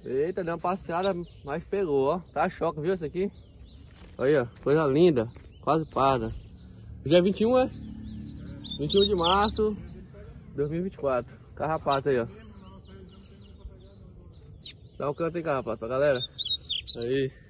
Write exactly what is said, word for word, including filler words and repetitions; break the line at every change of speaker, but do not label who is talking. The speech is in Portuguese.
Eita, deu uma passeada, mas pegou, ó. Tá choque, viu esse aqui? Olha, coisa linda. Quase parda. Hoje é vinte e um, é? vinte e um de março de dois mil e vinte e quatro. Carrapato aí, ó. Dá um canto aí, carrapato, galera. Aí.